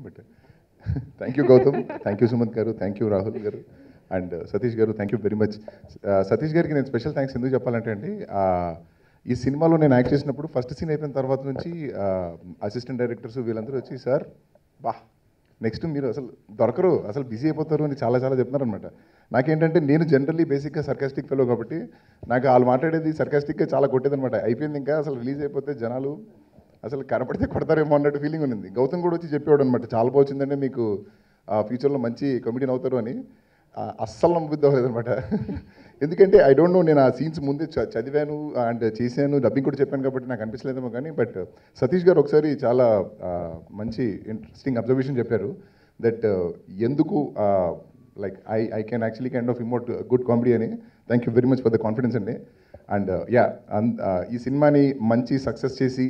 But thank you Gautam, thank you Sumanth garu, thank you Rahul garu and Satish garu, thank you very much. Satish గారికి నేను special thanks ఎందుకు చెప్పాలంటే అండి, ఈ సినిమాలో నేను యాక్ట్ చేసినప్పుడు ఫస్ట్ సీన్ అయిపోయిన తర్వాత నుంచి అసిస్టెంట్ డైరెక్టర్స్ వీళ్ళందరూ వచ్చి సార్ బా నెక్స్ట్ మీరు అసలు దొరకరు, అసలు బిజీ అయిపోతారు అని చాలా చాలా చెప్తున్నారనమాట. నాకేంటంటే నేను జనరల్లీ బేసిక్గా సర్కాస్టిక్ ఫెలో కాబట్టి నాకు వాళ్ళు మాట్లాడేది సర్కాస్టిక్గా చాలా కొట్టేదనమాట. అయిపోయింది ఇంకా అసలు రిలీజ్ అయిపోతే జనాలు అసలు కనపడితే కొడతారేమో అన్నట్టు ఫీలింగ్ ఉంది. గౌతమ్ కూడా వచ్చి చెప్పేవాడు అనమాట, చాలా బాగుందంటే మీకు ఫ్యూచర్లో మంచి కమెడియన్ అవుతారు అని. అస్సలు నమ్మబుద్ధి అవ్వలేదనమాట. ఎందుకంటే ఐ డోంట్ నో, నేను ఆ సీన్స్ ముందే చదివాను అండ్ చేశాను, డబ్బింగ్ కూడా చెప్పాను కాబట్టి నాకు అనిపించలేదేమో కానీ, బట్ సతీష్ గారు ఒకసారి చాలా మంచి ఇంట్రెస్టింగ్ అబ్జర్వేషన్ చెప్పారు దట్ ఎందుకు like I can actually kind of emote good comedy అని. Thank you very much for the confidence అండి. అండ్ యా, ఈ సినిమాని మంచి సక్సెస్ చేసి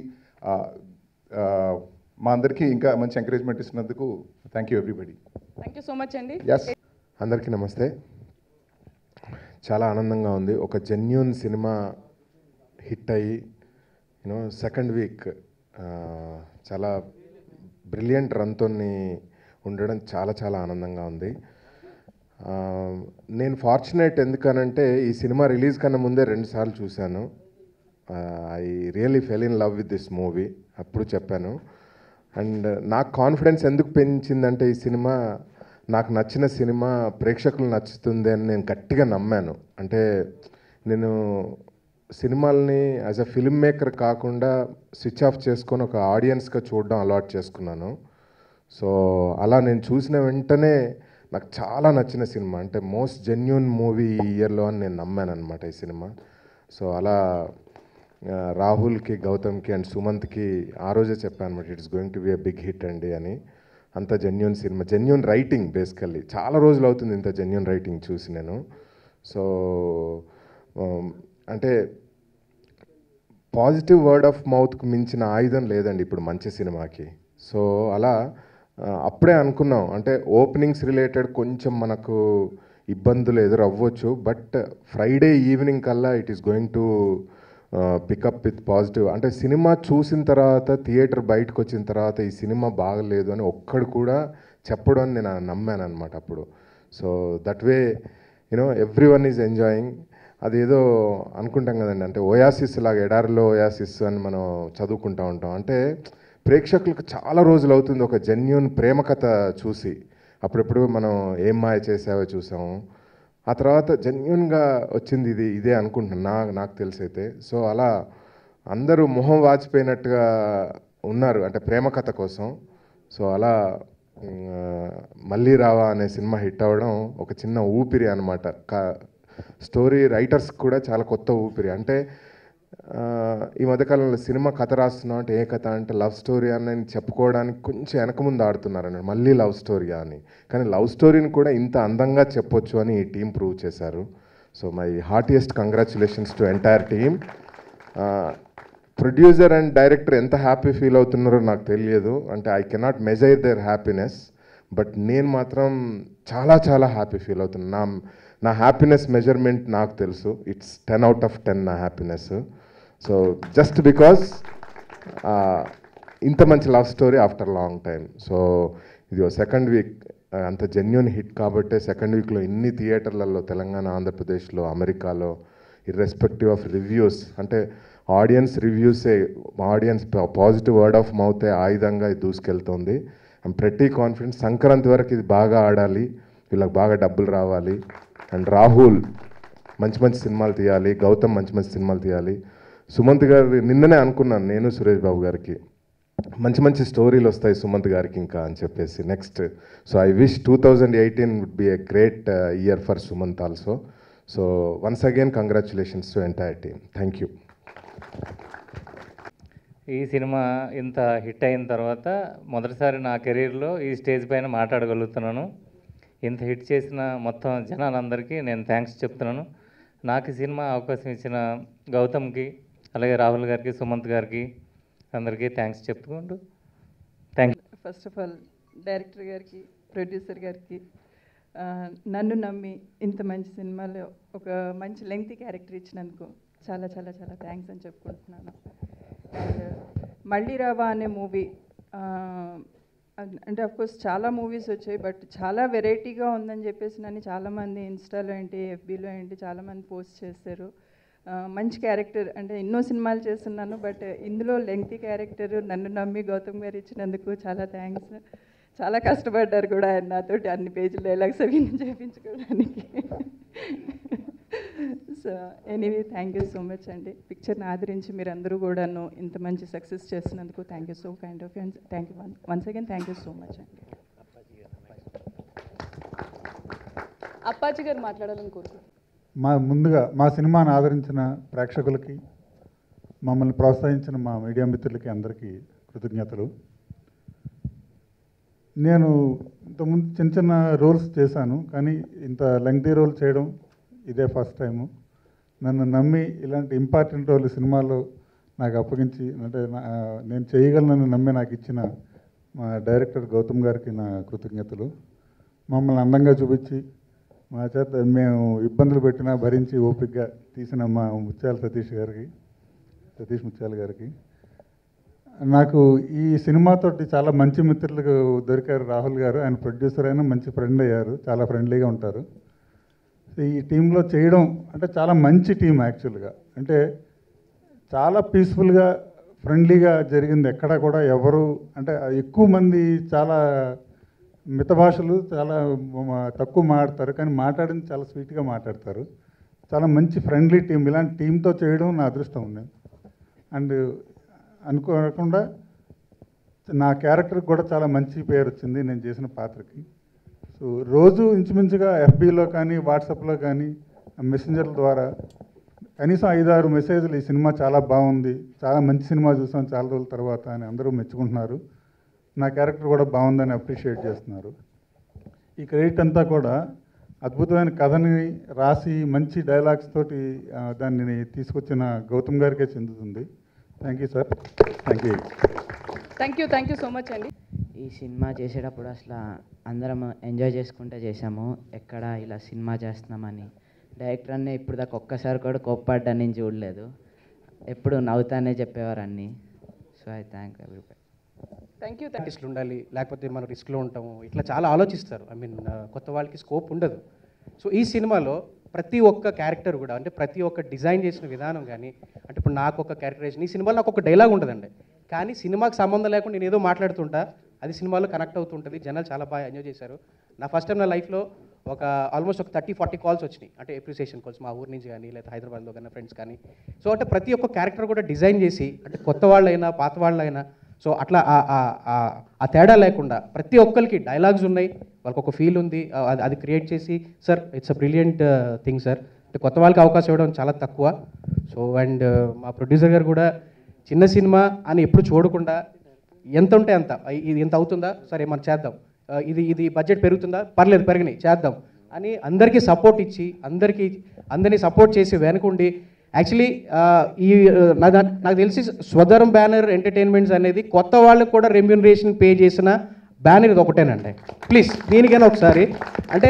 మా అందరికీ ఇంకా మంచి ఎంకరేజ్మెంట్ ఇస్తున్నందుకు thank you everybody. Thank you so much అండి. ఎస్, అందరికీ నమస్తే. చాలా ఆనందంగా ఉంది. ఒక జెన్యూన్ సినిమా హిట్ అయ్యి సెకండ్ వీక్ చాలా బ్రిలియంట్ రన్తో ఉండడం చాలా చాలా ఆనందంగా ఉంది. నేను ఫార్చునేట్ ఎందుకనంటే ఈ సినిమా రిలీజ్ కన్నా ముందే 2 సార్లు చూశాను. I really fell in love with this movie, అప్పుడు చెప్పాను. అండ్ నాకు కాన్ఫిడెన్స్ ఎందుకు పెంచిందంటే ఈ సినిమా నాకు నచ్చిన సినిమా ప్రేక్షకులు నచ్చుతుంది అని నేను గట్టిగా నమ్మాను. అంటే నేను సినిమాల్ని యాజ్ అ ఫిల్మ్ మేకర్ కాకుండా స్విచ్ ఆఫ్ చేసుకొని ఒక ఆడియన్స్గా చూడడం అలవాటు చేసుకున్నాను. సో అలా నేను చూసిన వెంటనే నాకు చాలా నచ్చిన సినిమా, అంటే మోస్ట్ జెన్యూన్ మూవీ ఈ ఇయర్లో అని నేను నమ్మాను అనమాట ఈ సినిమా. సో అలా రాహుల్కి, గౌతమ్కి అండ్ సుమంత్కి ఆ రోజే చెప్పాను అనమాట, it's going to be a big hit అండి అని. అంత genuine cinema, genuine writing. Basically చాలా రోజులు అవుతుంది ఇంత జెన్యూన్ రైటింగ్ చూసి నేను. సో అంటే పాజిటివ్ వర్డ్ ఆఫ్ మౌత్కి మించిన ఆయుధం లేదండి ఇప్పుడు మంచి సినిమాకి. సో అలా అప్పుడే అనుకున్నాం, అంటే ఓపెనింగ్స్ రిలేటెడ్ కొంచెం మనకు ఇబ్బందులు ఎదురవ్వచ్చు, బట్ ఫ్రైడే ఈవినింగ్ కల్లా it is going to pickup with positive. అంటే సినిమా చూసిన తర్వాత థియేటర్ బయటకు వచ్చిన తర్వాత ఈ సినిమా బాగలేదు అని ఒక్కడు కూడా చెప్పడం నేను నమ్మాను అనమాట అప్పుడు. So that way every one is enjoying. అదేదో అనుకుంటాం కదండి, అంటే ఓయాసిస్ లాగా, ఎడారిలో ఓయాసిస్ అని మనం చదువుకుంటూ ఉంటాం. అంటే ప్రేక్షకులకు చాలా రోజులు అవుతుంది ఒక జెన్యూన్ ప్రేమ కథ చూసి. అప్పుడెప్పుడు మనం ఏం మాయ చేసావో చూసాము, ఆ తర్వాత జెన్యూన్గా వచ్చింది ఇదే అనుకుంటున్నాను నాకు తెలిసైతే. సో అలా అందరూ మొహం వాచిపోయినట్టుగా ఉన్నారు అంటే ప్రేమ కథ కోసం. సో అలా మళ్ళీ రావా అనే సినిమా హిట్ అవ్వడం ఒక చిన్న ఊపిరి అనమాట. స్టోరీ రైటర్స్కి కూడా చాలా కొత్త ఊపిరి. అంటే ఈ మధ్యకాలంలో సినిమా కథ రాస్తున్నాం అంటే ఏ కథ అంటే లవ్ స్టోరీ అని చెప్పుకోవడానికి కొంచెం వెనక ముందు ఆడుతున్నారు అన్నట్టు, మళ్ళీ లవ్ స్టోరీ అని. కానీ లవ్ స్టోరీని కూడా ఇంత అందంగా చెప్పొచ్చు అని ఈ టీం ప్రూవ్ చేశారు. So my heartiest congratulations to entire team. Producer and director ఎంత హ్యాపీ ఫీల్ అవుతున్నారో నాకు తెలియదు, అంటే I cannot measure their happiness, but నేను మాత్రం చాలా చాలా హ్యాపీ ఫీల్ అవుతున్నా. నా హ్యాపీనెస్ మెజర్మెంట్ నాకు తెలుసు, ఇట్స్ 10 out of 10 నా హ్యాపీనెస్. సో జస్ట్ బికాజ్ ఇంత మంచి love story after long time. So ఇది సెకండ్ వీక్ అంత జెన్యూన్ హిట్ కాబట్టి సెకండ్ వీక్లో ఇన్ని థియేటర్లలో తెలంగాణ, ఆంధ్రప్రదేశ్లో, అమెరికాలో, ఇర్రెస్పెక్టివ్ ఆఫ్ రివ్యూస్, అంటే ఆడియన్స్ రివ్యూసే, ఆడియన్స్ పాజిటివ్ వర్డ్ ఆఫ్ మౌతే ఆయుధంగా ఇది దూసుకెళ్తుంది. ఐమ్ ప్రెటీ కాన్ఫిడెంట్ సంక్రాంతి వరకు ఇది బాగా ఆడాలి, వీళ్ళకి బాగా డబ్బులు రావాలి. అండ్ రాహుల్ మంచి మంచి సినిమాలు తీయాలి, గౌతమ్ మంచి మంచి సినిమాలు తీయాలి. సుమంత్ గారు నిన్ననే అనుకున్నాను నేను సురేష్ బాబు గారికి, మంచి మంచి స్టోరీలు వస్తాయి సుమంత్ గారికి ఇంకా అని చెప్పేసి next. So I wish 2018 would be a great year for Sumanth also. So once again congratulations to entire team. Thank you. ఈ సినిమా ఇంత హిట్ అయిన తర్వాత మొదటిసారి నా కెరీర్లో ఈ స్టేజ్ పైన మాట్లాడగలుగుతున్నాను. ఇంత హిట్ చేసిన మొత్తం జనాలందరికీ నేను థ్యాంక్స్ చెప్తున్నాను. నాకు ఈ సినిమా అవకాశం ఇచ్చిన గౌతమ్కి, అలాగే రాహుల్ గారికి, సుమంత్ గారికి అందరికీ థ్యాంక్స్ చెప్పుకుంటూ thank you. First of all director గారికి, ప్రొడ్యూసర్ గారికి, నన్ను నమ్మి ఇంత మంచి సినిమాలో ఒక మంచి లెంగ్తీ క్యారెక్టర్ ఇచ్చినందుకు చాలా చాలా చాలా థ్యాంక్స్ అని చెప్పుకుంటున్నాను. అండ్ మళ్ళీ రావా అనే మూవీ అంటే అఫ్కోర్స్ చాలా మూవీస్ వచ్చాయి, బట్ చాలా వెరైటీగా ఉందని చెప్పేసి నన్ను చాలామంది ఇన్స్టాలో ఏంటి ఎఫ్బీలో ఏంటి చాలామంది పోస్ట్ చేశారు. మంచి క్యారెక్టర్ అంటే ఎన్నో సినిమాలు చేస్తున్నాను, బట్ ఇందులో లెంగ్తీ క్యారెక్టర్ నన్ను నమ్మి గౌతమ్ గారు ఇచ్చినందుకు చాలా థ్యాంక్స్. చాలా కష్టపడ్డారు కూడా ఆయన నాతోటి అన్ని పేజీలు డైలాగ్స్ అవి చేయించుకోవడానికి. So anyway thank you so much అండి. పిక్చర్ని ఆదరించి మీరు అందరూ కూడాను ఇంత మంచి సక్సెస్ చేసినందుకు thank you so kind of and thank you once again thank you so much అండి. అప్పాజీ గారు మాట్లాడాలని కోరుకుంటున్నాను. ముందుగా మా సినిమాను ఆదరించిన ప్రేక్షకులకి, మమ్మల్ని ప్రోత్సహించిన మా మీడియా మిత్రులకి అందరికీ కృతజ్ఞతలు. నేను ఇంతకుముందు చిన్న చిన్న రోల్స్ చేశాను, కానీ ఇంత లెంగ్తీ రోల్ చేయడం ఇదే ఫస్ట్ టైము. నన్ను నమ్మి ఇలాంటి ఇంపార్టెంట్ రోల్ సినిమాలో నాకు అప్పగించి, అంటే నేను చేయగలనని నమ్మి నాకు ఇచ్చిన మా డైరెక్టర్ గౌతమ్ గారికి నా కృతజ్ఞతలు. మమ్మల్ని అందంగా చూపించి మా చేత మేము ఇబ్బందులు పెట్టినా భరించి ఓపికగా తీసిన మా సతీష్ ముత్యాల గారికి. నాకు ఈ సినిమాతోటి చాలా మంచి మిత్రులకు దొరికారు. రాహుల్ గారు, ఆయన ప్రొడ్యూసర్ అయినా మంచి ఫ్రెండ్ అయ్యారు, చాలా ఫ్రెండ్లీగా ఉంటారు. ఈ టీంలో చేయడం అంటే చాలా మంచి టీం యాక్చువల్గా. అంటే చాలా పీస్ఫుల్గా ఫ్రెండ్లీగా జరిగింది. ఎక్కడ కూడా ఎవరు అంటే ఎక్కువ మంది చాలా మిత భాషలు చాలా తక్కువ మాట్లాడతారు, కానీ మాట్లాడింది చాలా స్వీట్గా మాట్లాడతారు. చాలా మంచి ఫ్రెండ్లీ టీం. ఇలాంటి టీంతో చేయడం నా అదృష్టం ఉంది. అండ్ అనుకోకుండా నా క్యారెక్టర్కి కూడా చాలా మంచి పేరు వచ్చింది నేను చేసిన పాత్రకి. సో రోజు ఇంచుమించుగా ఎఫ్బీలో కానీ వాట్సాప్లో కానీ మెసెంజర్ల ద్వారా కనీసం 5-6 మెసేజ్లు ఈ సినిమా చాలా బాగుంది, చాలా మంచి సినిమా చూసాం చాలా రోజుల తర్వాత అని అందరూ మెచ్చుకుంటున్నారు. నా క్యారెక్టర్ కూడా బాగుందని అప్రిషియేట్ చేస్తున్నారు. ఈ క్రెడిట్ అంతా కూడా అద్భుతమైన కథని రాసి మంచి డైలాగ్స్ తోటి దాన్ని తీసుకొచ్చిన గౌతమ్ గారికే చెందుతుంది. Thank you sir. Thank you so much అండి. ఈ సినిమా చేసేటప్పుడు అసలు అందరం ఎంజాయ్ చేసుకుంటే చేసాము. ఎక్కడ ఇలా సినిమా చేస్తున్నామని డైరెక్టర్ అన్నీ ఇప్పుడు దాకా ఒక్కసారి కూడా కోప్పడ్డా నేను చూడలేదు. ఎప్పుడు నవ్వుతానే చెప్పేవారు అన్నీ. So I thank everybody. Thank you. ఆర్టిస్టులు ఉండాలి, లేకపోతే మనం రిస్క్లో ఉంటాము, ఇట్లా చాలా ఆలోచిస్తారు. కొత్త వాళ్ళకి స్కోప్ ఉండదు. సో ఈ సినిమాలో ప్రతి ఒక్క క్యారెక్టర్ కూడా, అంటే ప్రతి ఒక్క డిజైన్ చేసిన విధానం కానీ, అంటే ఇప్పుడు నాకు ఒక క్యారెక్టరైజేషన్, ఈ సినిమాలో నాకు ఒక డైలాగ్ ఉంటుందండి, కానీ సినిమాకి సంబంధం లేకుండా నేను ఏదో మాట్లాడుతుంటా, అది సినిమాలో కనెక్ట్ అవుతుంటుంది. జనాలు చాలా బాగా ఎంజాయ్ చేశారు. నా ఫస్ట్ టైం నా లైఫ్లో ఆల్మోస్ట్ ఒక 30-40 కాల్స్ వచ్చినాయి, అంటే అప్రిసియేషన్ కాల్స్ మా ఊరి నుంచి కానీ, లేదా హైదరాబాద్లో కానీ ఫ్రెండ్స్ కానీ. సో అంటే ప్రతి ఒక్క క్యారెక్టర్ కూడా డిజైన్ చేసి, అంటే కొత్త వాళ్ళైనా పాత వాళ్ళైనా, సో అట్లా ఆ తేడా లేకుండా ప్రతి ఒక్కరికి డైలాగ్స్ ఉన్నాయి, వాళ్ళకి ఒక ఫీల్ ఉంది, అది క్రియేట్ చేసి sir it's a brilliant thing sir. అంటే కొత్త వాళ్ళకి అవకాశం ఇవ్వడం చాలా తక్కువ. సో అండ్ మా ప్రొడ్యూసర్ గారు కూడా చిన్న సినిమా అని ఎప్పుడు చూడకుండా ఎంత ఉంటే అంత, ఇది ఎంత అవుతుందా సరే మనం చేద్దాం, ఇది బడ్జెట్ పెరుగుతుందా పర్లేదు పెరిగినాయి చేద్దాం అని అందరికీ సపోర్ట్ ఇచ్చి అందరినీ సపోర్ట్ చేసి వెనకుండి, యాక్చువల్లీ నాకు తెలిసి స్వధరం బ్యానర్ ఎంటర్టైన్మెంట్స్ అనేది కొత్త వాళ్ళకి కూడా రెమ్యూనరేషన్ పే చేసిన బ్యానర్ ఇది ఒకటేనండి. ప్లీజ్ దీనికైనా ఒకసారి, అంటే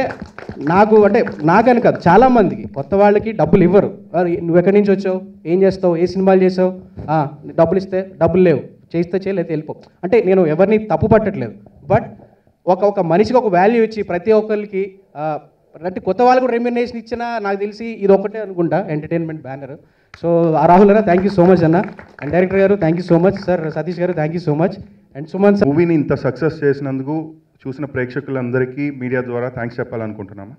నాకని కాదు, చాలామందికి కొత్త వాళ్ళకి డబ్బులు ఇవ్వరు. నువ్వు ఎక్కడి నుంచి వచ్చావు, ఏం చేస్తావు, ఏ సినిమాలు చేసావు, డబ్బులు ఇస్తే డబ్బులు లేవు, చేస్తే చేయలేదు వెళ్ళిపో. అంటే నేను ఎవరిని తప్పు పట్టట్లేదు, బట్ ఒక మనిషికి ఒక వాల్యూ ఇచ్చి ప్రతి ఒక్కరికి, అంటే కొత్త వాళ్ళకు రెమ్యూనరేషన్ ఇచ్చినా నాకు తెలిసి ఇది ఒకటే అనుకుంటా ఎంటర్టైన్మెంట్ బ్యానర్. సో రాహుల్ అన్న థ్యాంక్ యూ సో మచ్ అన్న, and director garu thank you so much, sir Satish garu thank you so much, and Suman sir. మూవీని ఇంత సక్సెస్ చేసినందుకు చూసిన ప్రేక్షకులందరికీ మీడియా ద్వారా థ్యాంక్స్ చెప్పాలనుకుంటున్నాము.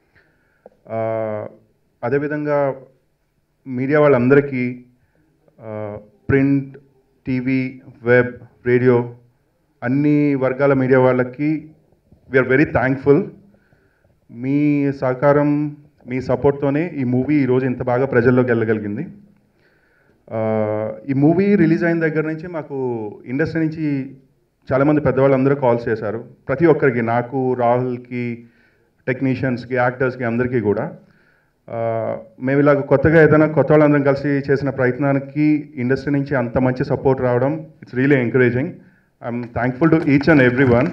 అదేవిధంగా మీడియా వాళ్ళందరికీ, ప్రింట్, టీవీ, వెబ్, రేడియో అన్ని వర్గాల మీడియా వాళ్ళకి వీఆర్ వెరీ థ్యాంక్ఫుల్. మీ సహకారం, మీ సపోర్ట్తోనే ఈ మూవీ ఈరోజు ఇంత బాగా ప్రజల్లోకి వెళ్ళగలిగింది. ఈ మూవీ రిలీజ్ అయిన దగ్గర నుంచి మాకు ఇండస్ట్రీ నుంచి చాలామంది పెద్దవాళ్ళందరూ కాల్స్ చేశారు. ప్రతి ఒక్కరికి, నాకు, రాహుల్కి, టెక్నీషియన్స్కి, యాక్టర్స్కి అందరికీ కూడా. మేము ఇలాగ కొత్తగా ఏదైనా కొత్త వాళ్ళందరం కలిసి చేసిన ప్రయత్నానికి ఇండస్ట్రీ నుంచి అంత మంచి సపోర్ట్ రావడం it's really encouraging. I'm thankful to each and every one.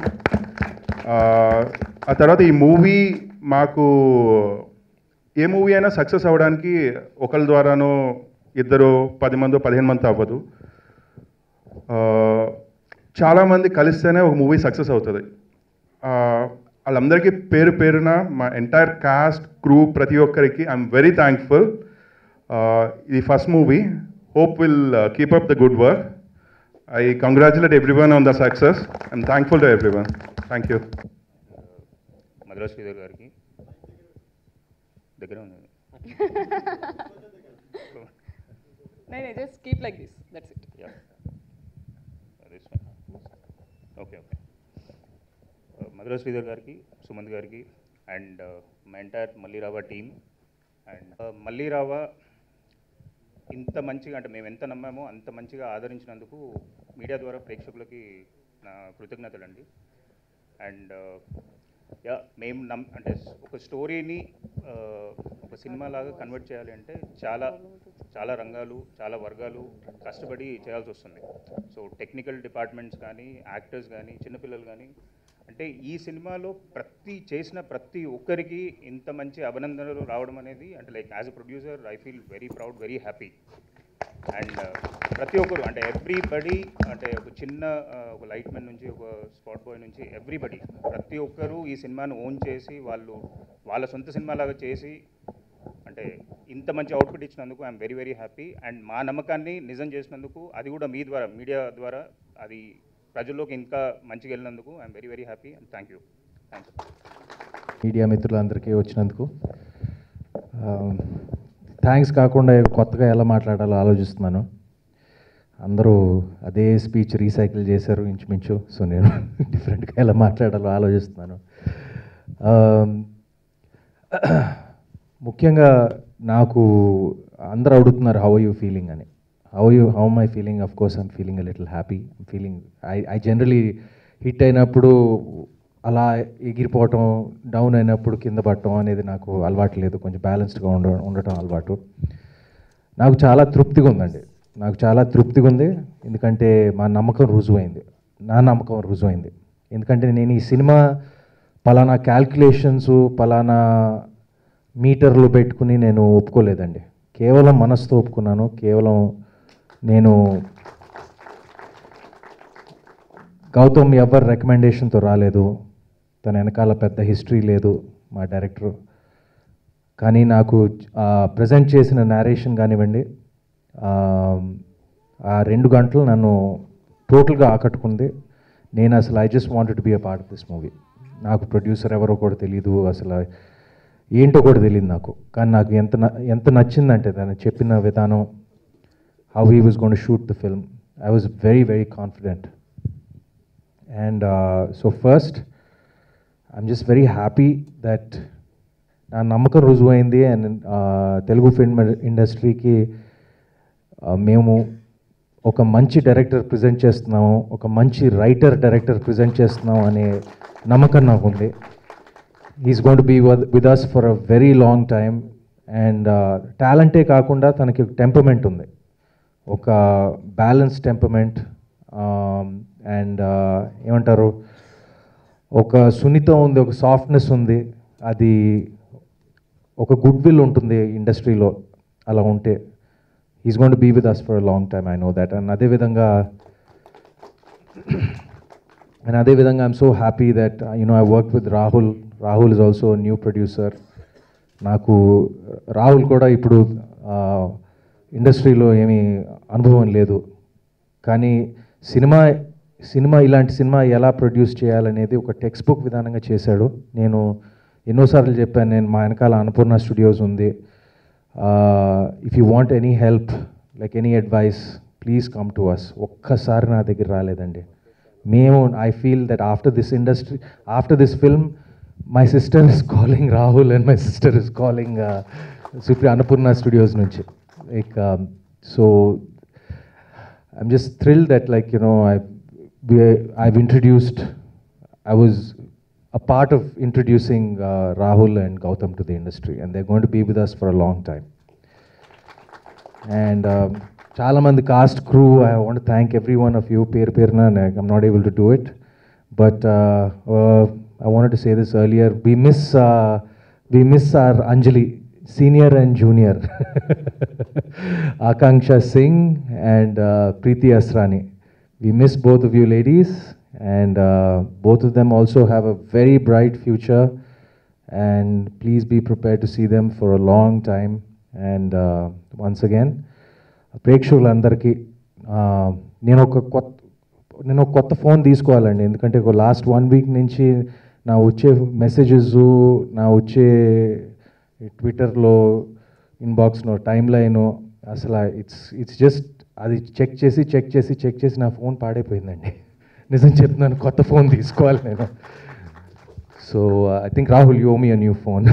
ఆ తర్వాత ఈ మూవీ మాకు, ఏ మూవీ అయినా సక్సెస్ అవ్వడానికి ఒకరి ద్వారానో 2, 10 మందో 15 మంది అవ్వదు. చాలామంది కలిస్తేనే ఒక మూవీ సక్సెస్ అవుతుంది. వాళ్ళందరికీ పేరు పేరున మా ఎంటైర్ కాస్ట్ క్రూ ప్రతి ఒక్కరికి ఐఎమ్ వెరీ థ్యాంక్ఫుల్. ఇది first movie. Hope will keep up the good work. I congratulate everyone on the success. I'm thankful to everyone. Thank you. Madhura Sridhar గారికి దగ్గర ఉంది. నేను just keep like this, that's it. Okay okay. Madhura Sridhar గారికి, సుమంత్ గారికి and మా entire Malli Raava team. And Malli Raava ఇంత మంచిగా, అంటే మేము ఎంత నమ్మామో అంత మంచిగా ఆదరించినందుకు మీడియా ద్వారా ప్రేక్షకులకి నా కృతజ్ఞతలండి. అండ్ యా, మేము అంటే ఒక స్టోరీని ఒక సినిమా లాగా కన్వర్ట్ చేయాలి అంటే చాలా చాలా రంగాలు, చాలా వర్గాలు కష్టపడి చేయాల్సి వస్తుంది. సో టెక్నికల్ డిపార్ట్మెంట్స్ కానీ, యాక్టర్స్ కానీ, చిన్నపిల్లలు కానీ, అంటే ఈ సినిమాలో చేసిన ప్రతి ఒక్కరికి ఇంత మంచి అభినందనలు రావడం అనేది, అంటే like as a producer I feel very proud, very happy. And ప్రతి ఒక్కరు, అంటే ఎవ్రీబడి, అంటే ఒక చిన్న ఒక లైట్ మ్యాన్ నుంచి ఒక స్పాట్ బాయ్ నుంచి ఎవ్రీబడి, ప్రతి ఒక్కరూ ఈ సినిమాను ఓన్ చేసి వాళ్ళ సొంత సినిమాలాగా చేసి అంటే ఇంత మంచి అవుట్పుట్ ఇచ్చినందుకు I'm very very happy. And మా నమ్మకాన్ని నిజం చేసినందుకు, అది కూడా మీ ద్వారా, మీడియా ద్వారా అది ప్రజల్లోకి ఇంకా మంచిగా వెళ్ళినందుకు I'm very very happy and thank you. Media మిత్రులందరికీ వచ్చినందుకు థ్యాంక్స్ కాకుండా కొత్తగా ఎలా మాట్లాడాలో ఆలోచిస్తున్నాను. అందరూ అదే స్పీచ్ రీసైకిల్ చేశారు ఇంచుమించు. సో నేను డిఫరెంట్గా ఎలా మాట్లాడాలో ఆలోచిస్తున్నాను. ముఖ్యంగా నాకు అందరూ అడుగుతున్నారు హౌ యూ ఫీలింగ్ అని. How my feeling? Of course I'm feeling a little happy. Feeling I generally hit అయినప్పుడు అలా ఎగిరిపోవటం, డౌన్ అయినప్పుడు కింద పడటం అనేది నాకు అలవాటు లేదు. కొంచెం బ్యాలెన్స్డ్గా ఉండటం అలవాటు. నాకు చాలా తృప్తిగా ఉందండి. నాకు చాలా తృప్తిగా ఉంది. ఎందుకంటే మా నమ్మకం రుజువైంది, నా నమ్మకం రుజువైంది. ఎందుకంటే నేను ఈ సినిమా పలానా క్యాల్కులేషన్స్, పలానా మీటర్లు పెట్టుకుని నేను ఒప్పుకోలేదండి. కేవలం మనసుతో ఒప్పుకున్నాను. కేవలం నేను గౌతమ్ ఎవరి రికమెండేషన్తో రాలేదు. తన వెనకాల పెద్ద హిస్టరీ లేదు మా డైరెక్టర్. కానీ నాకు ప్రజెంట్ చేసిన నేరేషన్ కానివ్వండి, ఆ 2 గంటలు నన్ను టోటల్గా ఆకట్టుకుంది. నేను అసలు I just wanted to be a part of this movie. నాకు ప్రొడ్యూసర్ ఎవరో కూడా తెలియదు, అసలు ఏంటో కూడా తెలియదు నాకు. కానీ నాకు ఎంత నచ్చిందంటే తను చెప్పిన విధానం, how he was going to shoot the film, I was very very confident. And so first I'm just very happy that నా నమ్మకం రుజువైంది. అండ్ తెలుగు ఫిల్మ్ ఇండస్ట్రీకి మేము ఒక మంచి డైరెక్టర్ ప్రజెంట్ చేస్తున్నాము, ఒక మంచి రైటర్ డైరెక్టర్ ప్రజెంట్ చేస్తున్నాము అనే నమ్మకం నాకు ఉంది. Is going to be with us for a very long time. And టాలెంటే కాకుండా తనకి టెంపర్మెంట్ ఉంది, ఒక బ్యాలెన్స్ టెంపర్మెంట్. అండ్ ఏమంటారు, ఒక సున్నితం ఉంది, ఒక సాఫ్ట్నెస్ ఉంది. అది ఒక గుడ్ విల్ ఉంటుంది ఇండస్ట్రీలో. అలా ఉంటే is going to be with us for a long time, I know that. And అదేవిధంగా I'm so happy that I work with Rahul. Rahul is also new producer. నాకు రాహుల్ కూడా ఇప్పుడు ఇండస్ట్రీలో ఏమీ అనుభవం లేదు. కానీ సినిమా ఇలాంటి సినిమా ఎలా ప్రొడ్యూస్ చేయాలనేది ఒక టెక్స్ట్ బుక్ విధానంగా చేశాడు. నేను ఎన్నోసార్లు చెప్పాను, నేను మా వెనకాల అన్నపూర్ణ స్టూడియోస్ ఉంది. If you want any help, like any advice, please come to us. ఒక్కసారి నా దగ్గర రాలేదండి. మేము I feel that after this film my sister is calling Rahul and my sister is calling Supri Annapurna Studios నుంచి. Like so I'm just thrilled that I've introduced, I was a part of introducing Rahul and Gautam to the industry, and they're going to be with us for a long time. And chala mandi cast crew, I want to thank every one of you. Perna, I'm not able to do it, but I wanted to say this earlier. We miss our Anjali, senior and junior, Akanksha Singh and Preeti Asrani. we miss both of you ladies, and both of them also have a very bright future, and please be prepared to see them for a long time. And once again, ప్రేక్షకులందరికీ నేను ఒక కొత్త phone తీసుకోవాలండి, ఎందుకంటే ఒక last 1 week నుంచి నా వచ్చే మెసేజెస్, నా వచ్చే ట్విట్టర్లో ఇన్బాక్స్లో టైం లైన్ అసలు ఇట్స్ జస్ట్ అది చెక్ చేసి నా ఫోన్ పాడైపోయిందండి. నిజం చెప్తున్నాను, కొత్త ఫోన్ తీసుకోవాలి నేను. So I think Rahul, you owe me a new phone.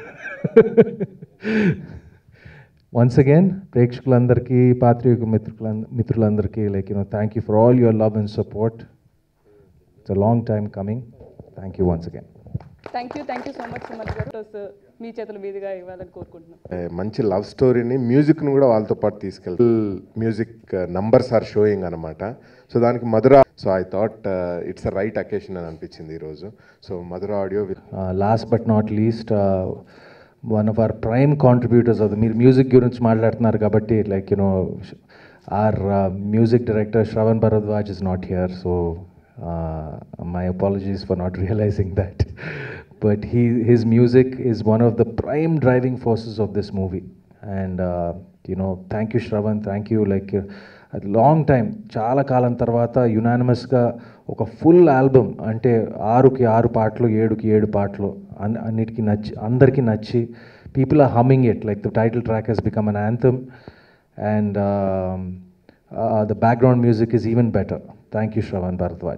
Once again ప్రేక్షకులందరికీ, పాత్రిక మిత్రులందరికీ thank you for all your love and support. It's a long time coming. Thank you once again. Thank you so much Suman garu. మీ చేతుల మీదుగా ఇవ్వాలని కోరుకుంటున్నాను. మంచి love స్టోరీని, మ్యూజిక్ను కూడా వాళ్ళతో పాటు తీసుకెళ్తారు. మ్యూజిక్ నంబర్స్ ఆర్ షోయింగ్ అనమాట. సో దానికి Madhura, so I thought it's a right occasion అని అనిపించింది ఈరోజు. So Madhura audio last but not least, one of our prime contributors అది. మీరు మ్యూజిక్ గురించి మాట్లాడుతున్నారు కాబట్టి our music director Shravan Bharadwaj is not here. So my apologies for not realizing that. But his music is one of the prime driving forces of this movie. And thank you Shravan, thank you. A long time, చాలా కాలం తర్వాత యునానిమస్గా ఒక full album, అంటే 6కి 6 పాటలు, 7కి 7 పాటలు, అన్నిటికీ నచ్చి, అందరికీ నచ్చి, people are humming it, like the title track has become an anthem, and the background music is even better. Thank you Shravan Bharadwaj.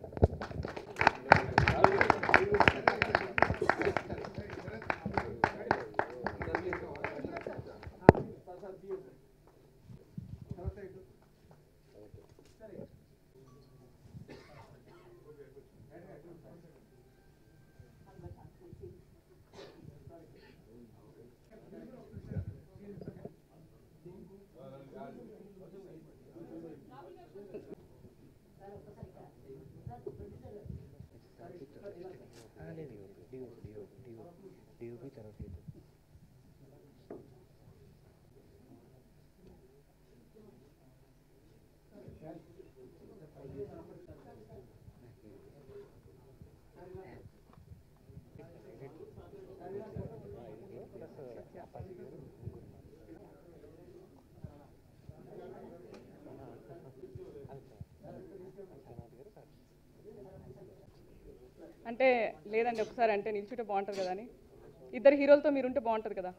అంటే లేదండి, ఒకసారి అంటే నిల్చుంటే బాగుంటుంది కదా అని. ఇద్దరు హీరోలతో మీరుంటే బాగుంటుంది కదా.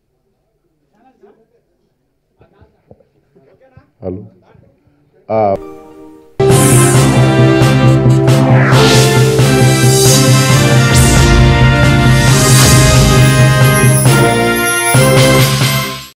హలో